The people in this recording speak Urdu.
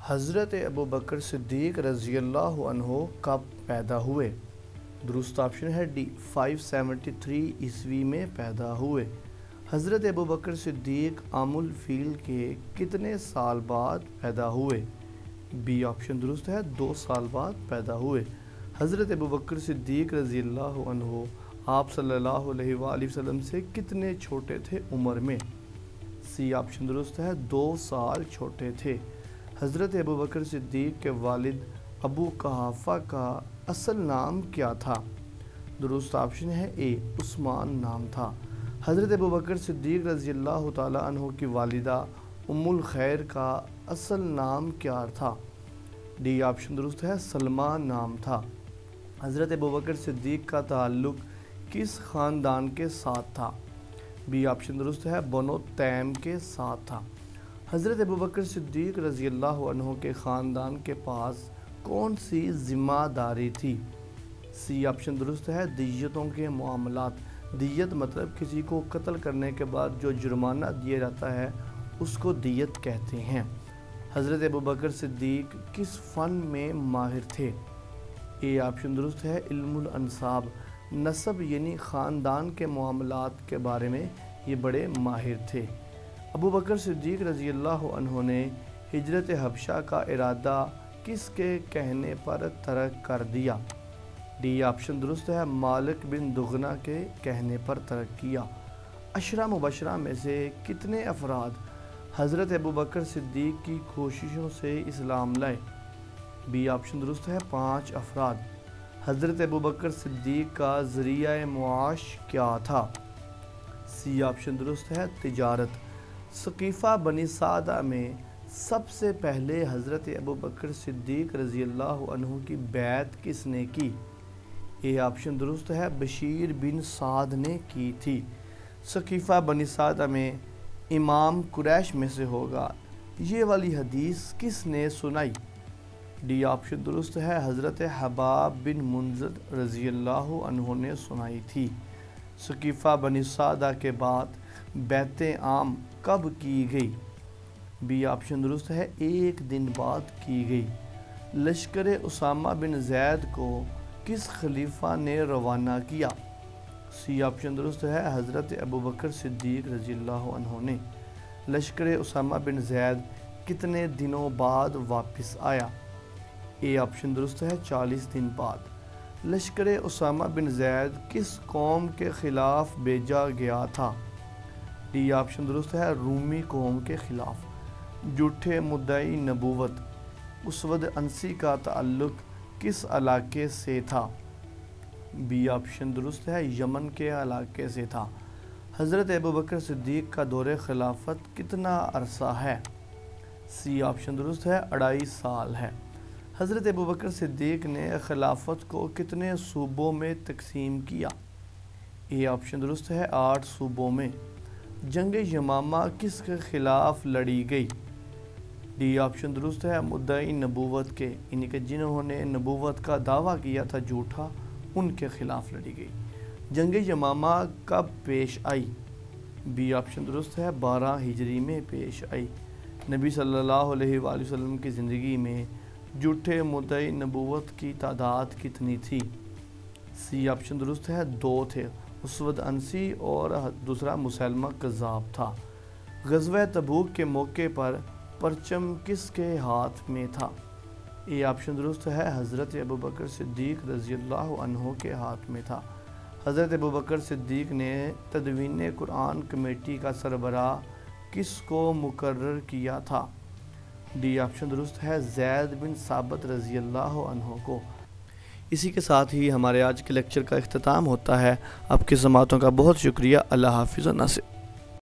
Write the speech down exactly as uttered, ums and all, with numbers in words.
حضرت ابو بکر صدیق رضی اللہ عنہ کب پیدا ہوئے؟ درست آپشن ہے ڈی پانچ سو تہتر عیسوی میں پیدا ہوئے۔ حضرت ابو بکر صدیق عام الفیل کے کتنے سال بعد پیدا ہوئے؟ بی آپشن درست ہے، دو سال بعد پیدا ہوئے۔ حضرت ابو بکر صدیق رضی اللہ عنہ آپ صلی اللہ علیہ وآلہ وسلم سے کتنے چھوٹے تھے عمر میں؟ سی آپشن درست ہے، دو سال چھوٹے تھے۔ حضرت ابو بکر صدیق کے والد ابو قحافہ کا اصل نام کیا تھا؟ درست آپشن ہے اے، عثمان نام تھا۔ حضرت ابو بکر صدیق رضی اللہ تعالیٰ عنہ کی والدہ ام الخیر کا اصل نام کیا تھا؟ ڈی آپشن درست ہے، سلمہ نام تھا۔ حضرت ابو بکر صدیق کا تعلق کس خاندان کے ساتھ تھا؟ بی آپشن درست ہے، بنو تیم کے ساتھ تھا۔ حضرت ابو بکر صدیق رضی اللہ عنہ کے خاندان کے پاس کون سی ذمہ داری تھی؟ سی آپشن درست ہے، دیتوں کے معاملات۔ دیت مطلب کسی کو قتل کرنے کے بعد جو جرمانہ دیا جاتا ہے اس کو دیت کہتے ہیں۔ حضرت ابو بکر صدیق کس فن میں ماہر تھے؟ اے آپشن درست ہے، علم الانساب۔ نسب یعنی خاندان کے معاملات کے بارے میں یہ بڑے ماہر تھے۔ ابو بکر صدیق رضی اللہ عنہ نے ہجرت حبشہ کا ارادہ کس کے کہنے پر ترک کر دیا؟ ڈی آپشن درست ہے، مالک بن دغنہ کے کہنے پر ترک کیا۔ عشرہ مبشرہ میں سے کتنے افراد حضرت ابو بکر صدیق کی کوششوں سے اسلام لائے؟ بی آپشن درست ہے، پانچ افراد۔ حضرت ابو بکر صدیق کا ذریعہ معاش کیا تھا؟ سی آپشن درست ہے، تجارت۔ ثقیفہ بنی سعدہ میں سب سے پہلے حضرت ابو بکر صدیق رضی اللہ عنہ کی بیعت کس نے کی؟ اے آپشن درست ہے، بشیر بن سعد نے کی تھی۔ ثقیفہ بنی سعدہ میں امام قریش میں سے ہوگا، یہ والی حدیث کس نے سنائی؟ ڈی آپشن درست ہے، حضرت حباب بن منذر رضی اللہ عنہ نے سنائی تھی۔ ثقیفہ بنی سعدہ کے بعد بیعت عام کب کی گئی؟ بی آپشن درست ہے، ایک دن بعد کی گئی۔ لشکر اسامہ بن زید کو کس خلیفہ نے روانہ کیا؟ سی آپشن درست ہے، حضرت ابو بکر صدیق رضی اللہ عنہ نے۔ لشکر اسامہ بن زید کتنے دنوں بعد واپس آیا؟ اے آپشن درست ہے، چالیس دن بعد۔ لشکر اسامہ بن زید کس قوم کے خلاف بھیجا گیا تھا؟ ڈی آپشن درست ہے، رومی قوم کے خلاف۔ جھوٹے مدعی نبوت اسود انسی کا تعلق کس علاقے سے تھا؟ بی آپشن درست ہے، یمن کے علاقے سے تھا۔ حضرت ابو بکر صدیق کا دور خلافت کتنا عرصہ ہے؟ سی آپشن درست ہے، اڑائی سال ہے۔ حضرت ابو بکر صدیق نے خلافت کو کتنے صوبوں میں تقسیم کیا؟ اے آپشن درست ہے، آٹھ صوبوں میں۔ جنگ یمامہ کس کے خلاف لڑی گئی؟ ڈی آپشن درست ہے، مدعی نبوت کے، یعنی کہ جنہوں نے نبوت کا دعویٰ کیا تھا جھوٹا، ان کے خلاف لڑی گئی۔ جنگ یمامہ کب پیش آئی؟ بی آپشن درست ہے، بارہ ہجری میں پیش آئی۔ نبی صلی اللہ علیہ وآلہ وسلم کی زندگی میں جھوٹے مدعی نبوت کی تعداد کتنی تھی؟ سی آپشن درست ہے، دو تھے، اسود انسی اور دوسرا مسیلمہ کذاب تھا۔ غزوہ تبوک کے موقع پر پرچم کس کے ہاتھ میں تھا؟ یہ آپشن درست ہے، حضرت ابو بکر صدیق رضی اللہ عنہ کے ہاتھ میں تھا۔ حضرت ابو بکر صدیق نے تدوین قرآن کمیٹی کا سربراہ کس کو مقرر کیا تھا؟ ڈی آپشن درست ہے، زید بن ثابت رضی اللہ عنہ کو۔ اسی کے ساتھ ہی ہمارے آج کے لیکچر کا اختتام ہوتا ہے۔ آپ کی سماعتوں کا بہت شکریہ۔ اللہ حافظ و ناصر۔